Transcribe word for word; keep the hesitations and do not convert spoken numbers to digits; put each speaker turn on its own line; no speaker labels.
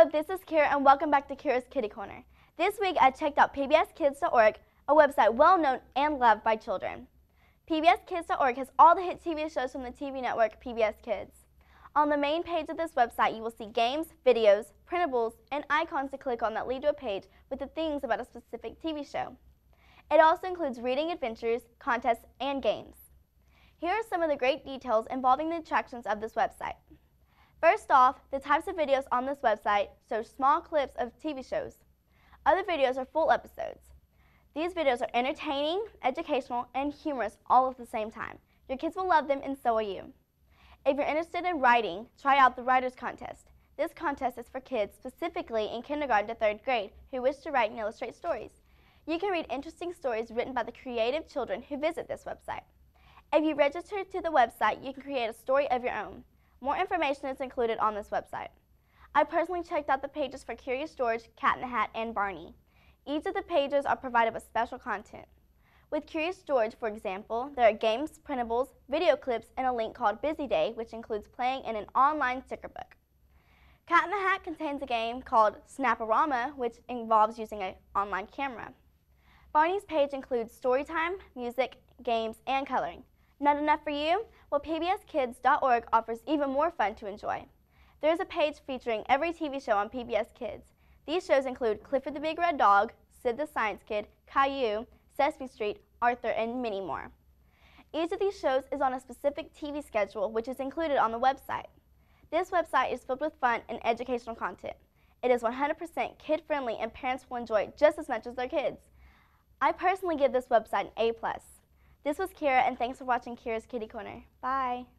Hello, this is Kira and welcome back to Kira's Kitty Corner. This week I checked out P B S Kids dot org, a website well known and loved by children. P B S Kids dot org has all the hit T V shows from the T V network P B S Kids. On the main page of this website you will see games, videos, printables, and icons to click on that lead to a page with the things about a specific T V show. It also includes reading adventures, contests, and games. Here are some of the great details involving the attractions of this website. First off, the types of videos on this website show small clips of T V shows. Other videos are full episodes. These videos are entertaining, educational, and humorous all at the same time. Your kids will love them and so will you. If you're interested in writing, try out the Writers Contest. This contest is for kids, specifically in kindergarten to third grade, who wish to write and illustrate stories. You can read interesting stories written by the creative children who visit this website. If you register to the website, you can create a story of your own. More information is included on this website. I personally checked out the pages for Curious George, Cat in the Hat, and Barney. Each of the pages are provided with special content. With Curious George, for example, there are games, printables, video clips, and a link called Busy Day, which includes playing in an online sticker book. Cat in the Hat contains a game called Snap-A-Rama, which involves using an online camera. Barney's page includes story time, music, games, and coloring. Not enough for you? Well, P B S Kids dot org offers even more fun to enjoy. There is a page featuring every T V show on P B S Kids. These shows include Clifford the Big Red Dog, Sid the Science Kid, Caillou, Sesame Street, Arthur, and many more. Each of these shows is on a specific T V schedule, which is included on the website. This website is filled with fun and educational content. It is one hundred percent kid-friendly and parents will enjoy it just as much as their kids. I personally give this website an A plus. This was Kira, and thanks for watching Kira's Kitty Corner. Bye.